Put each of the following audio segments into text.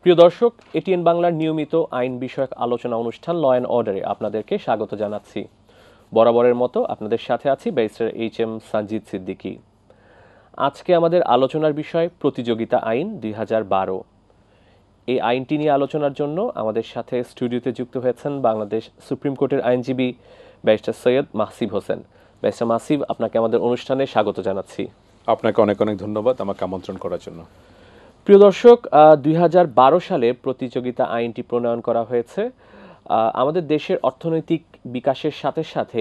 প্রিয় দর্শক, এটিএন বাংলার নিয়মিত আইন বিষয়ক আলোচনা অনুষ্ঠান ল অ্যান্ড অর্ডারে আপনাদেরকে স্বাগত জানাচ্ছি। বরাবরের মতো আপনাদের সাথে আছি ব্যারিস্টার এইচ.এম. সানজিদ সিদ্দিকী। আজকে আমাদের আলোচনার বিষয় প্রতিযোগিতা আইন ২০১২। এই আইনটি নিয়ে আলোচনার জন্য আমাদের সাথে স্টুডিওতে যুক্ত হয়েছেন বাংলাদেশ সুপ্রিম কোর্টের আইনজীবী ব্যারিস্টার সৈয়দ মাহসিব হোসেন। ব্যারিস্টার মাহসিব, আপনাকে আমাদের অনুষ্ঠানে স্বাগত জানাচ্ছি। আপনাকে অনেক অনেক ধন্যবাদ আমাকে আমন্ত্রণ করার জন্য। প্রিয় দর্শক, ২০১২ সালে প্রতিযোগিতা আইনটি প্রণয়ন করা হয়েছে। আমাদের দেশের অর্থনৈতিক বিকাশের সাথে সাথে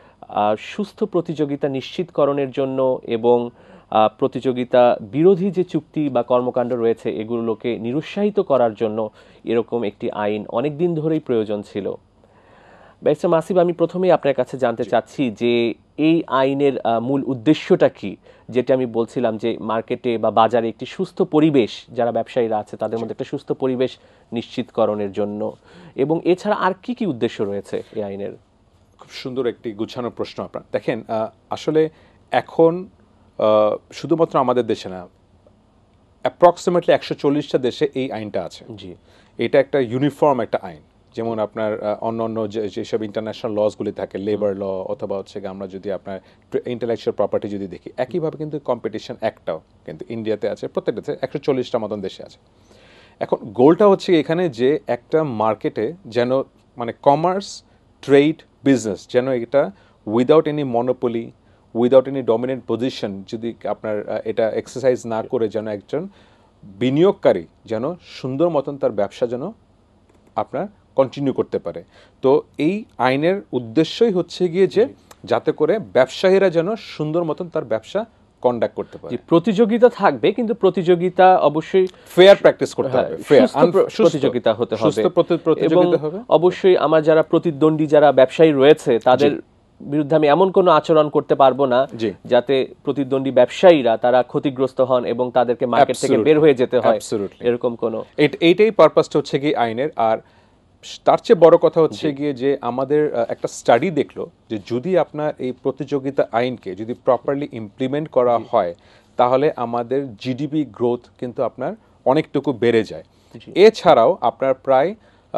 সুস্থ প্রতিযোগিতা নিশ্চিতকরণের জন্য এবং প্রতিযোগিতা বিরোধী যে চুক্তি বা কর্মকাণ্ড রয়েছে এগুলোকে নিরুৎসাহিত করার জন্য এরকম একটি আইন অনেক দিন ধরেই প্রয়োজন ছিল। ব্যারিস্টার মাহসিব, আমি প্রথমেই আপনার কাছে জানতে চাচ্ছি যে এই আইনের মূল উদ্দেশ্যটা কি, যেটা আমি বলছিলাম যে মার্কেটে বা বাজারে একটি সুস্থ পরিবেশ, যারা ব্যবসায়ীরা আছে তাদের মধ্যে একটা সুস্থ পরিবেশ নিশ্চিতকরণের জন্য, এবং এছাড়া আর কি কি উদ্দেশ্য রয়েছে এই আইনের? খুব সুন্দর একটি গুছানো প্রশ্ন। আপনার দেখেন, আসলে এখন শুধুমাত্র আমাদের দেশে না, অ্যাপ্রক্সিমেটলি ১৪০টা দেশে এই আইনটা আছে। জি, এটা একটা ইউনিফর্ম একটা আইন। যেমন আপনার অন্য যেসব ইন্টারন্যাশনাল লসগুলি থাকে, লেবার ল অথবা হচ্ছে আমরা যদি আপনার ইন্টেলেকচুয়াল প্রপার্টি যদি দেখি, একইভাবে কিন্তু কম্পিটিশন একটাও কিন্তু ইন্ডিয়াতে আছে, প্রত্যেকটা ১৪০টা মতন দেশে আছে। এখন গোলটা হচ্ছে এখানে যে একটা মার্কেটে যেন মানে কমার্স, ট্রেড, বিজনেস যেন এটা without any monopoly, without any dominant position যদি আপনার এটা এক্সারসাইজ না করে যেন একজন বিনিয়োগকারী যেন সুন্দর মতন তার ব্যবসা যেন আপনার কন্টিনিউ করতে পারে। তো এই আইনের উদ্দেশ্যই হচ্ছে গিয়ে যে যাতে করে ব্যবসায়ীরা যেন সুন্দর মতন তার ব্যবসা কন্ডাক্ট করতে পারে। প্রতিযোগিতা থাকবে, কিন্তু প্রতিযোগিতা অবশ্যই ফেয়ার প্র্যাকটিস করতে হবে, প্রতিযোগিতা হতে হবে, সুস্থ প্রতিযোগিতা হবে। অবশ্যই আমার যারা প্রতিদ্বন্দ্বী যারা ব্যবসায়ী রয়েছে তাদের বিরুদ্ধে আমি এমন কোনো আচরণ করতে পারবো না যাতে প্রতিদ্বন্দ্বী ব্যবসায়ীরা তারা ক্ষতিগ্রস্ত হন এবং তাদেরকে মার্কেট থেকে বের হয়ে যেতে হয়, এরকম কোনো। এইটাই পারপাসটা হচ্ছে কি আইনের। আর তার চেয়ে বড় কথা হচ্ছে গিয়ে যে আমাদের একটা স্টাডি দেখলো যে যদি আপনার এই প্রতিযোগিতা আইনকে যদি প্রপারলি ইমপ্লিমেন্ট করা হয় তাহলে আমাদের জিডিপি গ্রোথ কিন্তু আপনার অনেকটুকু বেড়ে যায়। এছাড়াও আপনার প্রায়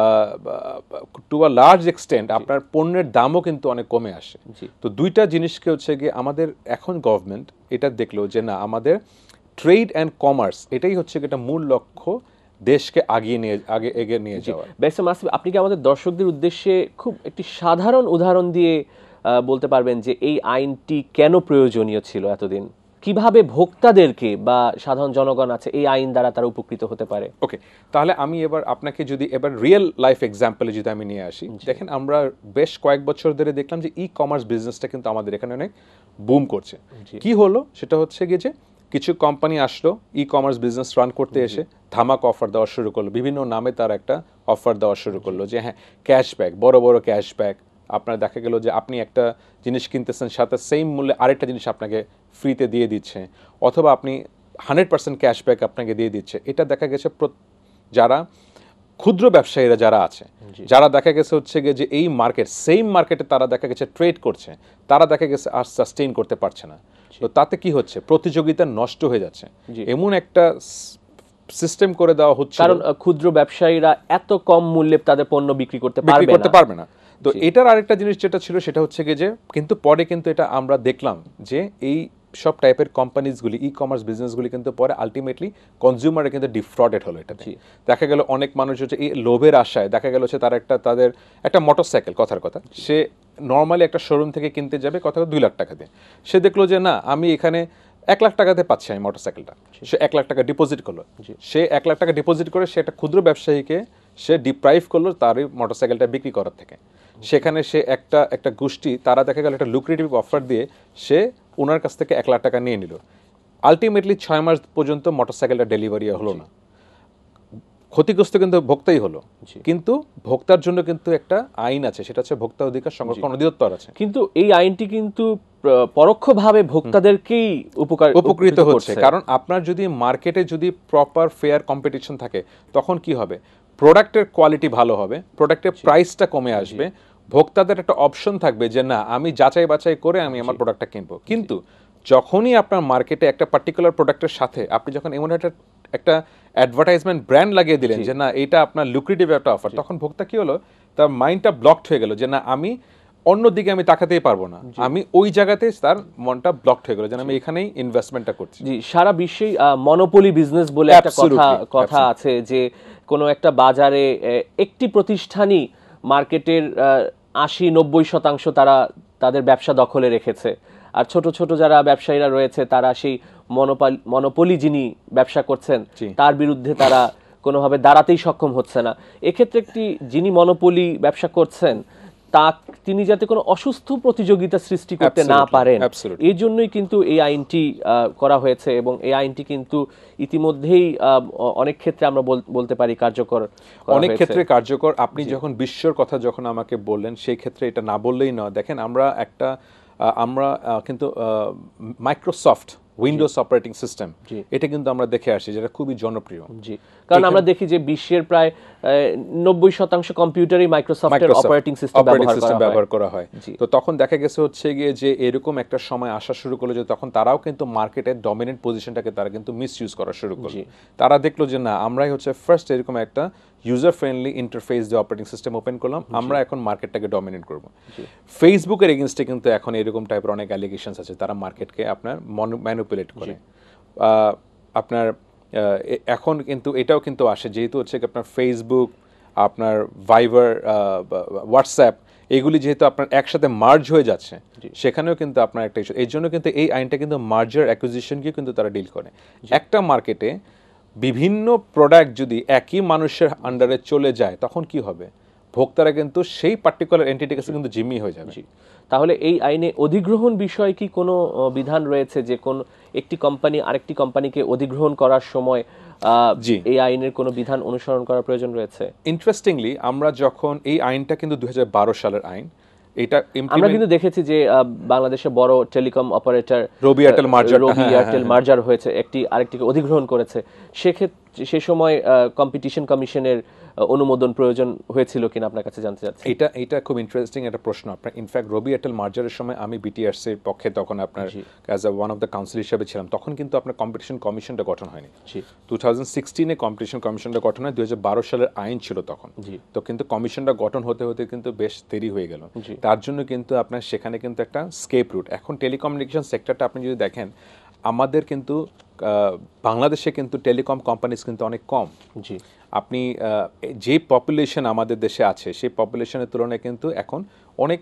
টু আ লার্জ এক্সটেন্ট আপনার পণ্যের দামও কিন্তু অনেক কমে আসে। তো দুইটা জিনিসকে হচ্ছে গিয়ে আমাদের এখন গভর্নমেন্ট এটা দেখলো যে না, আমাদের ট্রেড অ্যান্ড কমার্স এটাই হচ্ছে এটা মূল লক্ষ্য, দেশকে এগিয়ে নিয়ে যাওয়া। ব্যারিস্টার মাহসিব, আপনি কি আমাদের দর্শকদের উদ্দেশ্যে খুব একটি সাধারণ উদাহরণ দিয়ে বলতে পারবেন যে এই আইনটি কেন প্রয়োজনীয় ছিল এতদিন? কিভাবে ভোক্তাদেরকে বা সাধারণ জনগণ আছে এই আইন দ্বারা তারা উপকৃত হতে পারে? ওকে, তাহলে আমি এবার আপনাকে যদি এবার রিয়েল লাইফ এক্সাম্পলে যদি আমি নিয়ে আসি, দেখেন আমরা বেশ কয়েক বছর ধরে দেখলাম যে ই কমার্স বিজনেসটা কিন্তু আমাদের এখানে অনেক বুম করছে। কি হলো সেটা হচ্ছে গিয়ে যে কিছু কোম্পানি আসলো ই কমার্স বিজনেস রান করতে, এসে ধামাক অফার দেওয়া শুরু করলো, বিভিন্ন নামে তার একটা অফার দেওয়া শুরু করলো যে হ্যাঁ ক্যাশব্যাক, বড় বড় ক্যাশব্যাক। আপনার দেখা গেল যে আপনি একটা জিনিস কিনতেছেন, সাথে সেম মূল্যে আরেকটা জিনিস আপনাকে ফ্রিতে দিয়ে দিচ্ছে, অথবা আপনি 100% ক্যাশব্যাক আপনাকে দিয়ে দিচ্ছে। এটা দেখা গেছে যারা ক্ষুদ্র ব্যবসায়ীরা যারা আছে, যারা দেখা গেছে হচ্ছে গিয়ে যে এই মার্কেট সেম মার্কেটে তারা দেখা গেছে ট্রেড করছে, তারা দেখা গেছে আর সাস্টেইন করতে পারছে না। তো তাতে কি হচ্ছে, প্রতিযোগিতা নষ্ট হয়ে যাচ্ছে। এমন একটা সিস্টেম করে দেওয়া হচ্ছে, কারণ ক্ষুদ্র ব্যবসায়ীরা এত কম মূল্যে তাদের পণ্য বিক্রি করতে পারবে না। তো এটার আরেকটা জিনিস যেটা ছিল সেটা হচ্ছে গিয়ে যে কিন্তু পরে কিন্তু এটা আমরা দেখলাম যে এই সব টাইপের কোম্পানিজগুলি, ই কমার্স বিজনেসগুলি কিন্তু পরে আলটিমেটলি কনজিউমারে কিন্তু ডিফ্রডেড হলো। এটাতে দেখা গেল অনেক মানুষ হচ্ছে এই লোভের আশায় দেখা গেল হচ্ছে তাদের একটা মোটরসাইকেল, কথার কথা সে নর্মালি একটা শোরুম থেকে কিনতে যাবে কথা 2 লাখ টাকা দিয়ে, সে দেখলো যে না আমি এখানে 1 লাখ টাকাতে পাচ্ছি আমি মোটরসাইকেলটা, সে 1 লাখ টাকা ডিপোজিট করলো। সে 1 লাখ টাকা ডিপোজিট করে সে একটা ক্ষুদ্র ব্যবসায়ীকে সে ডিপ্রাইভ করলো তার মোটরসাইকেলটা বিক্রি করার থেকে। সেখানে সে একটা গোষ্ঠী তারা দেখা গেল একটা লুক্রেটিভ অফার দিয়ে সে ওনার কাছ থেকে 1 লাখ টাকা নিয়ে নিল। আলটিমেটলি 6 মাস পর্যন্ত মোটরসাইকেলটা ডেলিভারি হলো না, ক্ষতিগ্রস্ত কিন্তু ভোক্তাই হলো। কিন্তু ভোক্তার জন্য কিন্তু একটা আইন আছে, সেটা হচ্ছে ভোক্তা অধিকার সংরক্ষণ অধিদপ্তর আছে। কিন্তু এই আইনটি কিন্তু পরোক্ষভাবে ভোক্তাদেরকেই উপকৃত হচ্ছে, কারণ আপনার যদি মার্কেটে যদি প্রপার ফেয়ার কম্পিটিশন থাকে তখন কি হবে, প্রোডাক্টের কোয়ালিটি ভালো হবে, প্রোডাক্টের প্রাইসটা কমে আসবে, ভোক্তাদের একটা অপশন থাকবে যে না আমি যাচাই বাছাই করে আমি আমার প্রোডাক্টটা কিনবো। কিন্তু যখনই আপনার মার্কেটে একটা পার্টিকুলার প্রোডাক্টের সাথে আপনি যখন এমন একটা অ্যাডভার্টাইজমেন্ট ব্র্যান্ড লাগিয়ে দিলেন যে না এটা আপনার লুক্রেটিভ একটা অফার, তখন ভোক্তা কি হলো, তার মাইন্ডটা ব্লকড হয়ে গেল যে না আমি অন্যদিকে আমি তাকাতেই পারবো না, আমি ওই জায়গাতে তার মনটা ব্লকড হয়ে গেল যে আমি এখানেই ইনভেস্টমেন্টটা করছি। জি, সারা বিশ্বেই মনোপলি বিজনেস বলে একটা কথা আছে যে কোনো একটা বাজারে একটি প্রতিষ্ঠানই মার্কেটের ৮০-৯০% তারা তাদের ব্যবসা দখলে রেখেছে, আর ছোট ছোট যারা ব্যবসায়ীরা রয়েছে তারা সেই মনোপলি যিনি ব্যবসা করছেন তার বিরুদ্ধে তারা কোনোভাবে দাঁড়াতেই সক্ষম হচ্ছে না। এক্ষেত্রে একটি যিনি মনোপলি ব্যবসা করছেন তিনি যাতে কোনো অসুস্থ প্রতিযোগিতা সৃষ্টি করতে না পারেন, এই জন্যই কিন্তু এই আইনটি করা হয়েছে, এবং এই আইনটি কিন্তু ইতিমধ্যেই অনেক ক্ষেত্রে আমরা বলতে পারি কার্যকর, অনেক ক্ষেত্রে কার্যকর। আপনি যখন বিশ্বর কথা যখন আমাকে বললেন সেই ক্ষেত্রে এটা না বললেই নয়। দেখেন আমরা কিন্তু মাইক্রোসফট উইন্ডোজ অপারেটিং সিস্টেম এটা কিন্তু আমরা দেখে আসি যেটা খুবই জনপ্রিয়। জি, কারণ আমরা দেখি যে বিশ্বের প্রায় 90% কম্পিউটারই মাইক্রোসফটের অপারেটিং সিস্টেম ব্যবহার করা হয়। তো তখন দেখা গেছে হচ্ছে গিয়ে যে এরকম একটা সময় আসা শুরু করলো যে তখন তারাও কিন্তু মার্কেটের ডমিনেন্ট পজিশনটাকে তারা কিন্তু মিসইউজ করা শুরু করলো। তারা দেখলো যে না আমরাই হচ্ছে ফার্স্ট এরকম একটা ইউজার ফ্রেন্ডলি ইন্টারফেস দিয়ে অপারেটিং সিস্টেম ওপেন করলাম, আমরা এখন মার্কেটটাকে ডমিনেট করব। ফেসবুকের এগেইনস্টে কিন্তু এখন এরকম টাইপের অনেক অ্যালিগেশনস আছে, তারা মার্কেটকে আপনার ম্যানিপুলেট করে। আপনার এখন কিন্তু এটাও কিন্তু আসে যেহেতু হচ্ছে আপনার ফেসবুক, আপনার ভাইবার, হোয়াটসঅ্যাপ এগুলি যেহেতু আপনার একসাথে মার্জ হয়ে যাচ্ছে, সেখানেও কিন্তু আপনার একটা ইস্যু। এই জন্য কিন্তু এই আইনটা কিন্তু মার্জার অ্যাকুইজিশনকে কিন্তু তারা ডিল করে। একটা মার্কেটে বিভিন্ন প্রোডাক্ট যদি একই মানুষের আন্ডারে চলে যায় তখন কি হবে, ভোক্তারা কিন্তু সেই পার্টিকুলার এন্টিটির কাছে কিন্তু জিম্মি হয়ে যাবে। তাহলে এই আইনে অধিগ্রহণ বিষয়ে কি কোনো বিধান রয়েছে যে কোন একটি কোম্পানি আরেকটি কোম্পানিকে অধিগ্রহণ করার সময় এই আইনের কোনো বিধান অনুসরণ করার প্রয়োজন রয়েছে? ইন্টারেস্টিংলি আমরা যখন এই আইনটা কিন্তু 2012 সালের আইন, এটা আমরা কিন্তু দেখেছি যে বাংলাদেশে বড় telecom operator Robi Airtel merger হয়েছে, একটি আরেকটিকে অধিগ্রহণ করেছে। সেক্ষেত্রে সে সময় কম্পিটিশন কমিশনের অনুমোদন প্রয়োজন হয়েছিল কিনা আপনার কাছে জানতে চাচ্ছি। এটা খুব ইন্টারেস্টিং একটা প্রশ্ন আপনার। ইনফ্যাক্ট রবি এয়ারটেল মার্জারের সময় আমি বিটিআরসি এর পক্ষে তখন আপনার as a one of the council হিসেবে ছিলাম, তখন কিন্তু আপনার কম্পিটিশন কমিশনটা গঠন হয়নি। 2016-এ কম্পিটিশন কমিশনটা গঠন হয়, 2012 সালের আইন ছিল তখন। তো কিন্তু কমিশনটা গঠন হতে হতে কিন্তু বেশ দেরি হয়ে গেল। তার জন্য কিন্তু আপনার সেখানে কিন্তু একটা স্কেপ রুট। এখন টেলিকমিউনিকেশন সেক্টরটা আপনি যদি দেখেন, আমাদের কিন্তু বাংলাদেশে কিন্তু টেলিকম কোম্পানিজ কিন্তু অনেক কম। আপনি যে পপুলেশন আমাদের দেশে আছে সেই পপুলেশনের তুলনায় কিন্তু এখন অনেক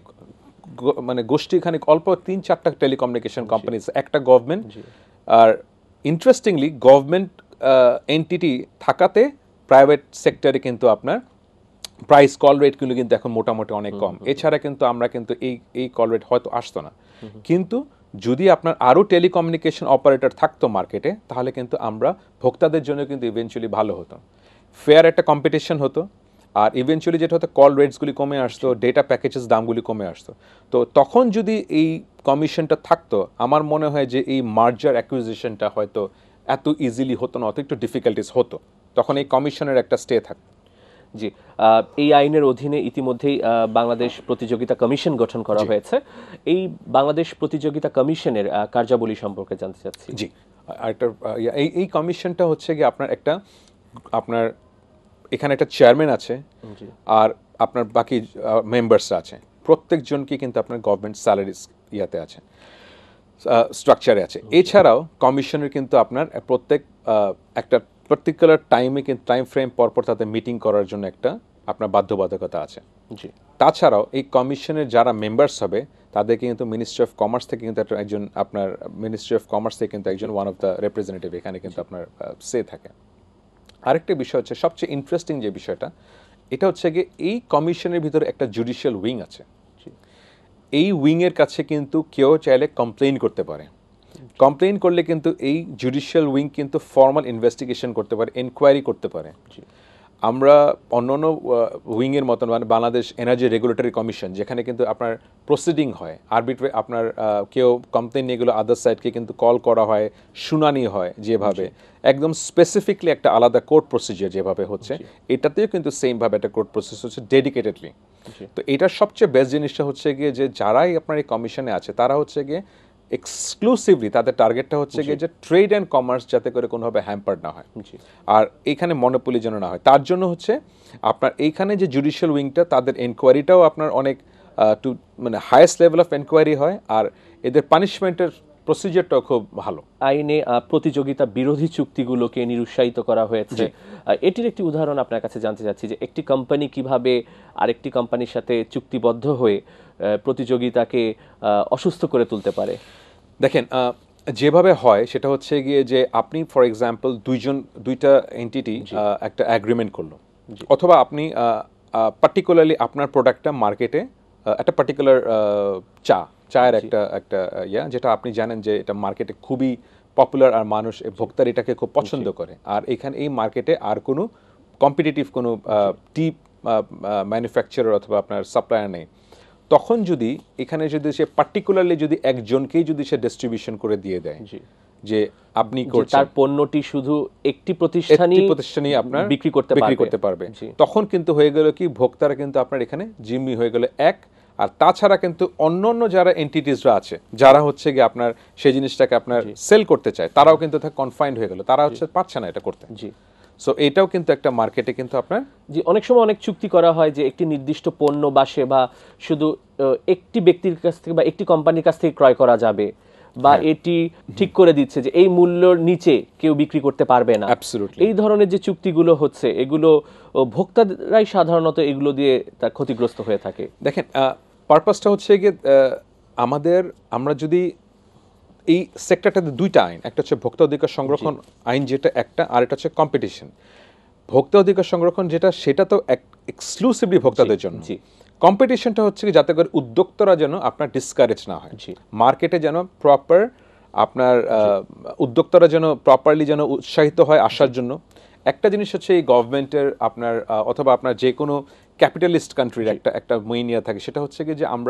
মানে গোষ্ঠীখানিক অল্প 3-4টা টেলিকমিউনিকেশন কোম্পানিজ, একটা গভর্নমেন্ট। আর ইন্টারেস্টিংলি গভর্নমেন্ট এন্টিটি থাকাতে প্রাইভেট সেক্টরে কিন্তু আপনার প্রাইস কল রেটগুলো কিন্তু এখন মোটামুটি অনেক কম। এছাড়া কিন্তু আমরা কিন্তু এই কল রেট হয়তো আসতো না, কিন্তু যদি আপনার আরও টেলিকমিউনিকেশন অপারেটর থাকতো মার্কেটে তাহলে কিন্তু আমরা ভোক্তাদের জন্য কিন্তু ইভেনচুয়ালি ভালো হতো, ফেয়ার একটা কম্পিটিশন হতো, আর ইভেনচুয়ালি যেটা হতো কল রেটসগুলি কমে আসতো, ডেটা প্যাকেজেস দামগুলি কমে আসতো। তো তখন যদি এই কমিশনটা থাকতো, আমার মনে হয় যে এই মার্জার অ্যাকুইজিশনটা হয়তো এত ইজিলি হতো না, অত একটু ডিফিকাল্টিস হতো, তখন এই কমিশনের একটা স্টে থাকতো। জি, এই আইনের অধীনে ইতিমধ্যেই বাংলাদেশ প্রতিযোগিতা কমিশন গঠন করা হয়েছে। এই বাংলাদেশ প্রতিযোগিতা কমিশনের কার্যাবলী সম্পর্কে জানতে চাচ্ছি। জি, আরেকটা এই কমিশনটা হচ্ছে কি আপনার এখানে একটা চেয়ারম্যান আছে আর আপনার বাকি মেম্বার্স আছে, প্রত্যেকজনকে কিন্তু আপনার গভর্নমেন্ট স্যালারিজ ইয়াতে আছে, স্ট্রাকচারে আছে। এছাড়াও কমিশনের কিন্তু আপনার প্রত্যেক একটা পার্টিকুলার টাইমে কিন্তু টাইম ফ্রেম পরপর তাদের মিটিং করার জন্য একটা আপনার বাধ্যবাধকতা আছে। তাছাড়াও এই কমিশনের যারা মেম্বার্স হবে তাদেরকে কিন্তু মিনিস্ট্রি অফ কমার্স থেকে কিন্তু একজন আপনার মিনিস্ট্রি অফ কমার্স থেকে কিন্তু একজন ওয়ান অফ দ্য রিপ্রেজেন্টেটিভ এখানে কিন্তু আপনার সে থাকে। আরেকটা বিষয় হচ্ছে সবচেয়ে ইন্টারেস্টিং যে বিষয়টা, এটা হচ্ছে গিয়ে এই কমিশনের ভিতরে একটা জুডিশিয়াল উইং আছে। এই উইংয়ের কাছে কিন্তু কেউ চাইলে কমপ্লেইন করতে পারে, কমপ্লেইন করলে কিন্তু এই জুডিশিয়াল উইং কিন্তু ফর্মাল ইনভেস্টিগেশন করতে পারে, এনকোয়ারি করতে পারে। আমরা অন্যান্য উইংয়ের মতন মানে বাংলাদেশ এনার্জি রেগুলেটরি কমিশন যেখানে কিন্তু আপনার প্রসিডিং হয়, আরবিট্রে আপনার কেউ কমপ্লেইন নিয়ে গেলে আদার সাইডকে কিন্তু কল করা হয়, শুনানি হয়, যেভাবে একদম স্পেসিফিকলি একটা আলাদা কোর্ট প্রসিজার যেভাবে হচ্ছে, এটাতেও কিন্তু সেমভাবে একটা কোর্ট প্রসেস হচ্ছে ডেডিকেটেডলি। তো এটার সবচেয়ে বেস্ট জিনিসটা হচ্ছে গিয়ে যে যারাই আপনার এই কমিশনে আছে তারা হচ্ছে গিয়ে এক্সক্লুসিভলি তাদের টার্গেটটা হচ্ছে গিয়ে যে ট্রেড অ্যান্ড কমার্স যাতে করে কোনোভাবে হ্যাম্পার্ড না হয়, আর এইখানে মনোপলি যেন না হয়। তার জন্য হচ্ছে আপনার এইখানে যে জুডিশিয়াল উইংটা তাদের এনকোয়ারিটাও আপনার অনেক টু মানে হাইয়েস্ট লেভেল অফ এনকোয়ারি হয়, আর এদের পানিশমেন্টের প্রসিজারটাও খুব ভালো। আইনে প্রতিযোগিতা বিরোধী চুক্তিগুলোকে নিরুৎসাহিত করা হয়েছে। এটির একটি উদাহরণ আপনার কাছে জানতে চাচ্ছি যে একটি কোম্পানি কিভাবে আরেকটি কোম্পানির সাথে চুক্তিবদ্ধ হয়ে প্রতিযোগিতাকে অসুস্থ করে তুলতে পারে। দেখেন, যেভাবে হয় সেটা হচ্ছে গিয়ে যে আপনি ফর এক্সাম্পল দুইটা এন্টিটি একটা অ্যাগ্রিমেন্ট করলো, অথবা আপনি পার্টিকুলারলি আপনার প্রোডাক্টটা মার্কেটে একটা পার্টিকুলার চায়ের একটা যেটা আপনি জানেন যে এটা মার্কেটে খুবই পপুলার আর মানুষ ভোক্তার এটাকে খুব পছন্দ করে, আর এখানে এই মার্কেটে আর কোনো কম্পিটিটিভ কোনো টি ম্যানুফ্যাকচারার অথবা আপনার সাপ্লায়ার নেই। তখন যদি এখানে যদি সে পার্টিকুলারলি যদি একজনকেই যদি সে ডিস্ট্রিবিউশন করে দিয়ে দেয় যে আপনি তার পণ্যটি শুধু একটি প্রতিষ্ঠানই আপনার বিক্রি করতে পারবে, তখন কিন্তু হয়ে গেল কি ভোক্তারা কিন্তু আপনার এখানে জিম্মি হয়ে গেল এক। আর তাছাড়া কিন্তু অন্য যারা এন্টিটিসরা আছে যারা হচ্ছে গিয়ে আপনার সেই জিনিসটাকে আপনার সেল করতে চায়, তারাও কিন্তু কনফাইন্ড হয়ে গেল, তারা হচ্ছে পারছে না এটা করতে। সো এটাও কিন্তু একটা মার্কেটে কিন্তু আপনার অনেক সময় অনেক চুক্তি করা হয় যে একটি নির্দিষ্ট পণ্য বা সেবা শুধু একটি ব্যক্তির কাছ থেকে বা একটি কোম্পানির কাছ থেকে ক্রয় করা যাবে, বা এটি ঠিক করে দিচ্ছে যে এই মূল্যের নিচে কেউ বিক্রি করতে পারবে না। এই ধরনের যে চুক্তিগুলো হচ্ছে এগুলো ভোক্তারাই সাধারণত এগুলো দিয়ে তার ক্ষতিগ্রস্ত হয়ে থাকে। দেখেন, পারপাসটা হচ্ছে গিয়ে আমরা যদি এই সেক্টরটাতে দুইটা আইন, একটা হচ্ছে ভোক্তা অধিকার সংরক্ষণ আইন যেটা একটা, আর এটা হচ্ছে কম্পিটিশন। ভোক্তা অধিকার সংরক্ষণ যেটা সেটা তো এক্সক্লুসিভলি ভোক্তাদের জন্য, কম্পিটিশনটা হচ্ছে কি যাতে করে উদ্যোক্তারা যেন আপনার ডিসকারেজ না হয়, মার্কেটে যেন প্রপার আপনার উদ্যোক্তারা যেন প্রপারলি যেন উৎসাহিত হয় আসার জন্য। একটা জিনিস হচ্ছে এই গভর্নমেন্টের আপনার অথবা আপনার যে কোনো ক্যাপিটালিস্ট কান্ট্রির একটা মেইনিয়া থাকে, সেটা হচ্ছে কি যে আমরা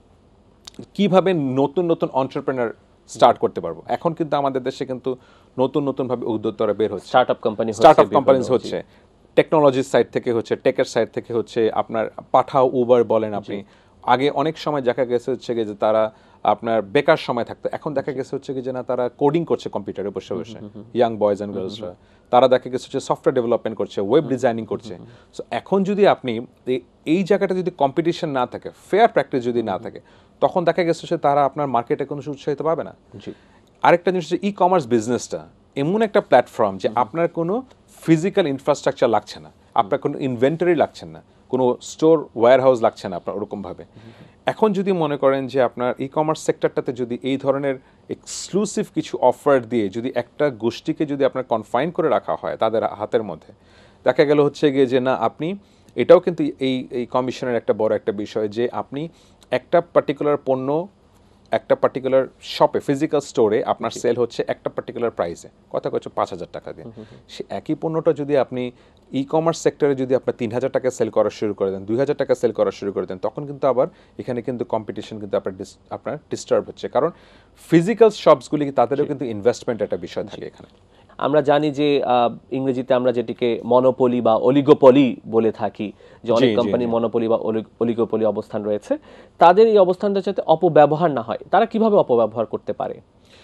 কিভাবে নতুন এন্টারপ্রেনার স্টার্ট করতে পারবো। এখন কিন্তু আমাদের দেশে কিন্তু নতুন ভাবে উদ্যোক্তারা বের হচ্ছে, স্টার্টআপ কোম্পানিজ হচ্ছে, টেকনোলজির সাইড থেকে হচ্ছে, টেকের সাইড থেকে হচ্ছে, আপনার পাঠাও উবার বলেন আপনি। আগে অনেক সময় দেখা গেছে হচ্ছে যে তারা আপনার বেকার সময় থাকতো, এখন দেখা গেছে হচ্ছে কি যে না তারা কোডিং করছে কম্পিউটারে বসে বসে, ইয়াং বয়েজ অ্যান্ড গার্লসরা। তারা দেখা গেছে হচ্ছে সফটওয়্যার ডেভেলপমেন্ট করছে, ওয়েব ডিজাইনিং করছে। সো এখন যদি আপনি এই জায়গাটা যদি কম্পিটিশন না থাকে, ফেয়ার প্র্যাকটিস যদি না থাকে, তখন দেখা গেছে যে তারা আপনার মার্কেটে কোনো উৎসাহিত পাবে না। আরেকটা জিনিস হচ্ছে ই কমার্স বিজনেসটা এমন একটা প্ল্যাটফর্ম যে আপনার কোনো ফিজিক্যাল ইনফ্রাস্ট্রাকচার লাগছে না, আপনার কোনো ইনভেন্টরি লাগছে না, কোনো স্টোর ওয়্যার হাউস লাগছে না আপনার ওরকমভাবে। এখন যদি মনে করেন যে আপনার ই কমার্স সেক্টরটাতে যদি এই ধরনের এক্সক্লুসিভ কিছু অফার দিয়ে যদি একটা গোষ্ঠীকে যদি আপনার কনফাইন করে রাখা হয় তাদের হাতের মধ্যে, দেখা গেল হচ্ছে গিয়ে যে না আপনি এটাও কিন্তু এই কমিশনের একটা বড় একটা বিষয় যে আপনি একটা পার্টিকুলার পণ্য একটা পার্টিকুলার শপে ফিজিক্যাল স্টোরে আপনার সেল হচ্ছে একটা পার্টিকুলার প্রাইসে, কথা কচ্ছে 5,000 টাকা দিয়ে। সে একই পণ্যটা যদি আপনি ই কমার্স সেক্টরে যদি আপনার 3,000 টাকা সেল করা শুরু করে দেন, 2,000 টাকা সেল করা শুরু করে দেন, তখন কিন্তু আবার এখানে কিন্তু কম্পিটিশন কিন্তু আপনার ডিস্টার্ব হচ্ছে, কারণ ফিজিক্যাল শপসগুলি তাদেরও কিন্তু ইনভেস্টমেন্ট একটা বিষয় থাকে এখানে। আমরা জানি যে ইংরেজিতে আমরা যেটিকে মনোপলি বা অলিগোপলি বলে থাকি, যে অনেক কোম্পানি মনোপলি বা অলিগোপলি অবস্থান রয়েছে, তাদের এই অবস্থানটা যাতে অপব্যবহার না হয়, তারা কিভাবে অপব্যবহার করতে পারে?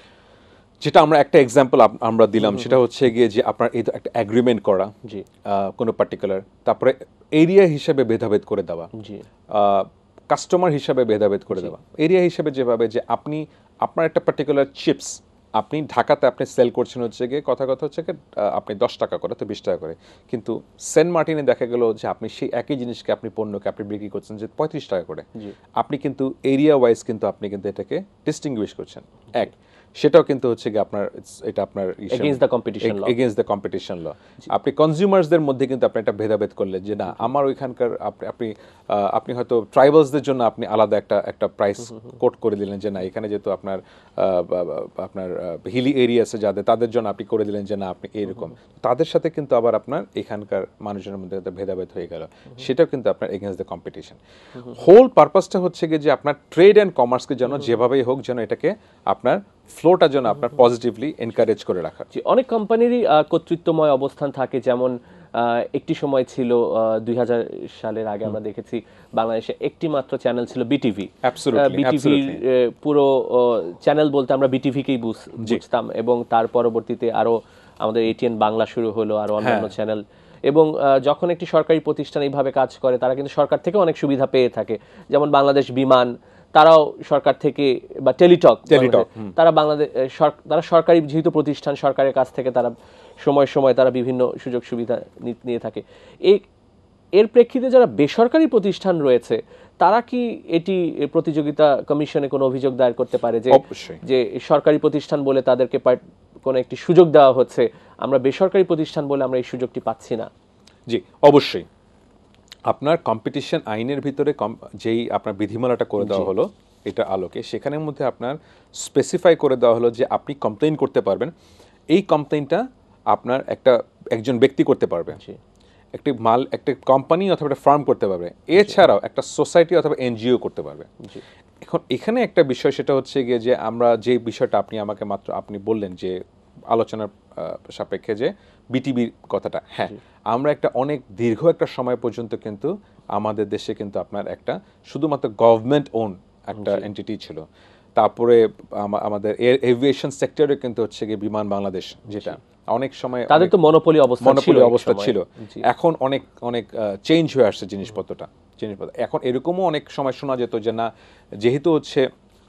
যেটা আমরা একটা এক্সাম্পল আমরা দিলাম, সেটা হচ্ছে গিয়ে যে আপনার এই একটা এগ্রিমেন্ট করা কোনো পার্টিকুলার, তারপরে এরিয়া হিসেবে ভেদাভেদ করে দেওয়া, কাস্টমার হিসাবে ভেদাভেদ করে দেওয়া। এরিয়া হিসেবে যেভাবে যে আপনার একটা পার্টিকুলার চিপস আপনি ঢাকাতে আপনি সেল করছেন হচ্ছে গিয়ে কথা হচ্ছে কি আপনি 10 টাকা করে তো 20 টাকা করে, কিন্তু সেন্ট মার্টিনে দেখা গেল যে আপনি সেই একই জিনিসকে আপনি পণ্যকে আপনি বিক্রি করছেন যে 35 টাকা করে। আপনি কিন্তু এরিয়া ওয়াইজ কিন্তু আপনি কিন্তু এটাকে ডিস্টিংগুইশ করছেন এক, সেটাও কিন্তু হচ্ছে কি আপনার এটা আপনার এগেইনস্ট দ্য কম্পিটিশন ল। আপনি কনজিউমার্সদের মধ্যে কিন্তু আপনি একটা ভেদাভেদ করলেন যে না আমার ওইখানকার আপনি হয়তো ট্রাইবালসদের জন্য আপনি আলাদা একটা প্রাইস কোট করে দিলেন যে না এখানে যেহেতু আপনার হিলি এরিয়াসে যাদের তাদের জন্য আপনি করে দিলেন যে না আপনি এইরকম, তাদের সাথে কিন্তু আবার আপনার এখানকার মানুষজনের মধ্যে একটা ভেদাভেদ হয়ে গেল, সেটাও কিন্তু আপনার এগেইনস্ট দ্য কম্পিটিশন। হোল পারপাসটা হচ্ছে গিয়ে যে আপনার ট্রেড অ্যান্ড কমার্সকে যেন যেভাবেই হোক যেন এটাকে আপনার ফ্লোটার জন্য আপনার পজিটিভলি এনকারেজ করে রাখা। অনেক কোম্পানিরই কর্তৃত্বময় অবস্থান থাকে, যেমন একটি সময় ছিল 2000 সালের আগে আমরা দেখেছি বাংলাদেশে একটি মাত্র চ্যানেল ছিল বিটিভি। বিটিভির পুরো চ্যানেল বলতে আমরা বিটিভিকেই বুঝতাম, এবং তার পরবর্তীতে আরো আমাদের এটিএন বাংলা শুরু হলো, আরো অন্যান্য চ্যানেল। এবং যখন একটি সরকারি প্রতিষ্ঠান এইভাবে কাজ করে, তারা কিন্তু সরকার থেকে অনেক সুবিধা পেয়ে থাকে। যেমন বাংলাদেশ বিমান, তারাও সরকার থেকে, বা টেলিটক, তারা তারা সরকারি যেহেতু প্রতিষ্ঠান, সরকারের কাছ থেকে তারা সময় সময় তারা বিভিন্ন সুযোগ সুবিধা নিয়ে থাকে। এর প্রেক্ষিতে যারা বেসরকারি প্রতিষ্ঠান রয়েছে, তারা কি এটি প্রতিযোগিতা কমিশনে কোনো অভিযোগ দায়ের করতে পারে যে সরকারি প্রতিষ্ঠান বলে তাদেরকে কোনো একটি সুযোগ দেওয়া হচ্ছে, আমরা বেসরকারি প্রতিষ্ঠান বলে আমরা এই সুযোগটি পাচ্ছি না? জি, অবশ্যই। আপনার কম্পিটিশন আইনের ভিতরে যেই আপনার বিধিমালাটা করে দেওয়া হলো এটা আলোকে, সেখানের মধ্যে আপনার স্পেসিফাই করে দেওয়া হলো যে আপনি কমপ্লেইন করতে পারবেন। এই কমপ্লেইনটা আপনার একজন ব্যক্তি করতে পারবে, একটা কোম্পানি অথবা একটা ফার্ম করতে পারবে, এছাড়াও একটা সোসাইটি অথবা এনজিও করতে পারবে। এখন এখানে একটা বিষয়, সেটা হচ্ছে গিয়ে যে আমরা যে বিষয়টা আপনি বললেন যে আলোচনার সাপেক্ষে যে বিটিভির কথাটা, হ্যাঁ, আমরা অনেক দীর্ঘ একটা সময় পর্যন্ত কিন্তু আমাদের দেশে কিন্তু আপনার শুধুমাত্র গভর্নমেন্ট ওন একটা এন্টিটি ছিল। তারপরে আমাদের এভিয়েশন সেক্টরে কিন্তু হচ্ছে গিয়ে বিমান বাংলাদেশ, যেটা অনেক সময় তাদের তো মনোপলি অবস্থা ছিল। এখন অনেক চেঞ্জ হয়ে আসছে জিনিসপত্র। এখন এরকমও অনেক সময় শোনা যেত যে না, যেহেতু হচ্ছে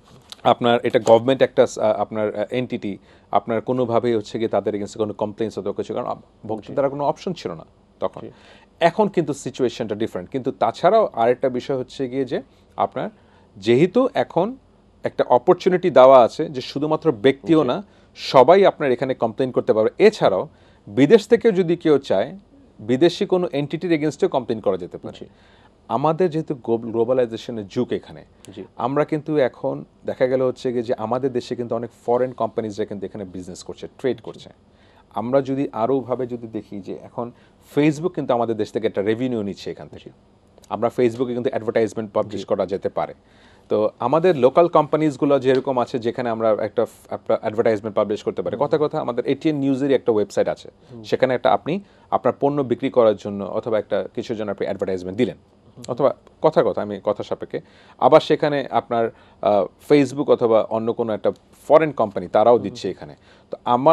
আপনার এটা গভর্নমেন্ট একটা আপনার এন্টিটি, আপনার কোনোভাবেই হচ্ছে গিয়ে তাদের এগেইনস্টে কোনো কমপ্লেইন্স হতো কিছু, কারণ ভোক্তাদের কোনো অপশন ছিল না তখন। এখন কিন্তু সিচুয়েশনটা ডিফারেন্ট। কিন্তু তাছাড়াও আরেকটা বিষয় হচ্ছে গিয়ে যে আপনার যেহেতু এখন একটা অপরচুনিটি দেওয়া আছে যে শুধুমাত্র ব্যক্তিও না, সবাই আপনার এখানে কমপ্লেইন করতে পারবে। এছাড়াও বিদেশ থেকে যদি কেউ চায়, বিদেশি কোনো এন্টিটির এগেইনস্টেও কমপ্লেইন করা যেতে পারে। আমাদের যেহেতু গ্লোবালাইজেশনের যুগ, এখানে আমরা কিন্তু এখন দেখা গেল হচ্ছে গিয়ে যে আমাদের দেশে কিন্তু অনেক ফরেন কোম্পানিজরা কিন্তু এখানে বিজনেস করছে, ট্রেড করছে। আমরা যদি আরোভাবে যদি দেখি যে এখন ফেসবুক কিন্তু আমাদের দেশ থেকে একটা রেভিনিউ নিচ্ছে এখান থেকে। আমরা ফেসবুকে কিন্তু অ্যাডভার্টাইজমেন্ট পাবলিশ করা যেতে পারে। তো আমাদের লোকাল কোম্পানিজগুলো যেরকম আছে, যেখানে আমরা একটা অ্যাডভার্টাইজমেন্ট পাবলিশ করতে পারি। কথা আমাদের এটিএন নিউজেরই একটা ওয়েবসাইট আছে, সেখানে আপনি আপনার পণ্য বিক্রি করার জন্য অথবা কিছুর জন্য আপনি অ্যাডভার্টাইজমেন্ট দিলেন, অথবা আমি কথা সাপেক্ষে আবার সেখানে আপনার ফেসবুক অথবা অন্য কোনো একটা ফরেন কোম্পানি তারাও দিচ্ছে এখানে। তো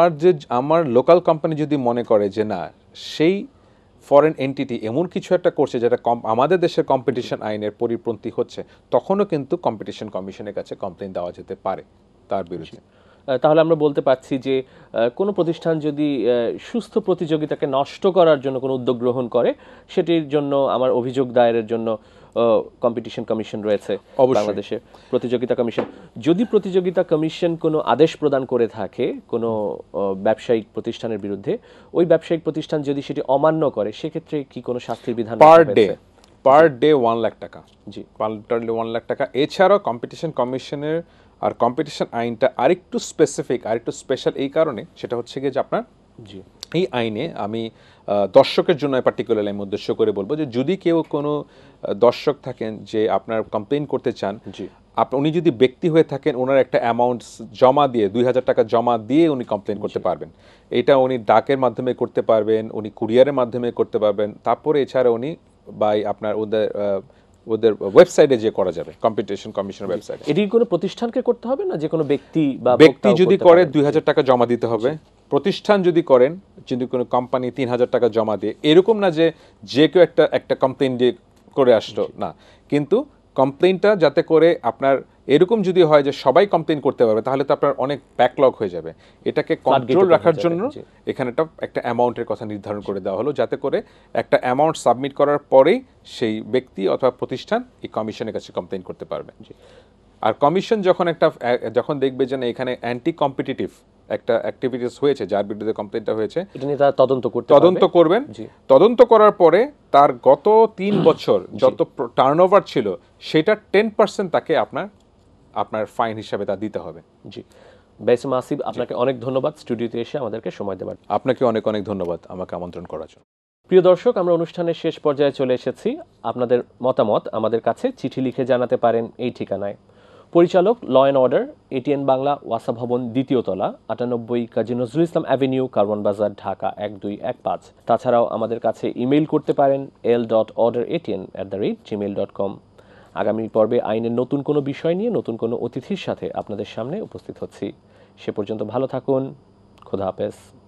আমার লোকাল কোম্পানি যদি মনে করে যে না, সেই ফরেন এন্টিটি এমন কিছু একটা করছে যেটা আমাদের দেশের কম্পিটিশন আইনের পরিপন্থী হচ্ছে, তখনও কিন্তু কম্পিটিশন কমিশনের কাছে কমপ্লেইন দেওয়া যেতে পারে তার বিরুদ্ধে। তাহলে আমরা বলতে পারছি যে কোনো প্রতিষ্ঠান যদি সুস্থ প্রতিযোগিতাকে নষ্ট করার জন্য কোনো উদ্যোগ গ্রহণ করে, সেটির জন্য আমার অভিযোগ দায়েরের জন্য কম্পিটিশন কমিশন রয়েছে বাংলাদেশে, প্রতিযোগিতা কমিশন। যদি প্রতিযোগিতা কমিশন কোনো আদেশ প্রদান করে থাকে কোনো ব্যবসায়িক প্রতিষ্ঠানের বিরুদ্ধে, ওই ব্যবসায়িক প্রতিষ্ঠান যদি সেটি অমান্য করে, সেক্ষেত্রে কি কোনো শাস্তির বিধান পার ডে 1 লাখ টাকা? জি, পার ডে 1 লাখ টাকা। এছাড়াও কম্পিটিশন কমিশনের আর কম্পিটিশন আইনটা আরেকটু স্পেসিফিক, আরেকটু স্পেশাল এই কারণে, সেটা হচ্ছে গিয়ে যে আপনার এই আইনে, আমি দর্শকের জন্য পার্টিকুলারলি আমি উদ্দেশ্য করে বলবো যে যদি কেউ কোনো দর্শক থাকেন যে আপনার কমপ্লেইন করতে চান, উনি যদি ব্যক্তি হয়ে থাকেন, ওনার একটা অ্যামাউন্ট জমা দিয়ে 2000 টাকা জমা দিয়ে উনি কমপ্লেইন করতে পারবেন। এটা উনি ডাকের মাধ্যমে করতে পারবেন, উনি কুরিয়ারের মাধ্যমে করতে পারবেন। তারপরে এছাড়া উনি আপনার ওদের ওয়েবসাইটে যে করা যাবে, কম্পিটিশন কমিশনের ওয়েবসাইটে। এটি কোনো প্রতিষ্ঠানকে করতে হবে না, যে কোনো ব্যক্তি যদি করে 2000 টাকা জমা দিতে হবে। প্রতিষ্ঠান যদি করেন, যদি কোনো কোম্পানি 3000 টাকা জমা দিয়ে, এরকম না যে কেউ একটা কমপ্লেইন দিয়ে করে আসলো না, কিন্তু কমপ্লেইনটা যাতে করে আপনার এরকম যদি হয় যে সবাই কমপ্লেইন করতে পারবে, তাহলে তো আপনার অনেক ব্যাকলগ হয়ে যাবে। এটাকে কন্ট্রোল রাখার জন্য এখানে একটা অ্যামাউন্টের কথা নির্ধারণ করে দেওয়া হলো, যাতে করে একটা অ্যামাউন্ট সাবমিট করার পরেই সেই ব্যক্তি অথবা প্রতিষ্ঠান এই কমিশনের কাছে কমপ্লেইন করতে পারবে। আর কমিশন যখন দেখবে যে এখানে অ্যান্টি কম্পিটিটিভ একটা অ্যাক্টিভিটিস হয়েছে, যার বিরুদ্ধে কমপ্লেইনটা হয়েছে, এটা নিয়ে তারা তদন্ত করবেন। তদন্ত করার পরে তার গত 3 বছর যত টার্নওভার ছিল, সেটা 10% তাকে আপনার ফাইন হিসাবে তা দিতে হবে। জি, বেসম আসিফ, আপনাকে অনেক ধন্যবাদ স্টুডিওতে এসে আমাদেরকে সময় দেওয়ার। আপনাকে অনেক ধন্যবাদ আমাকে আমন্ত্রণ করার জন্য। প্রিয় দর্শক, আমরা অনুষ্ঠানের শেষ পর্যায়ে চলে এসেছি। আপনাদের মতামত আমাদের কাছে চিঠি লিখে জানাতে পারেন এই ঠিকানায়। পরিচালক law and order, ATN Bangla, ওয়াসা ভবন, দ্বিতীয় তলা, 98 কাজী নজরুল ইসলাম অ্যাভিনিউ, কারওয়ান বাজার, ঢাকা 1215। তাছাড়াও আমাদের কাছে ইমেইল করতে পারেন l.orderatn@gmail.com। আগামী পর্বে আইনের নতুন কোনো বিষয় নিয়ে নতুন কোনো অতিথির সাথে আপনাদের সামনে উপস্থিত হচ্ছি। সে পর্যন্ত ভালো থাকুন। খোদা হাফেজ।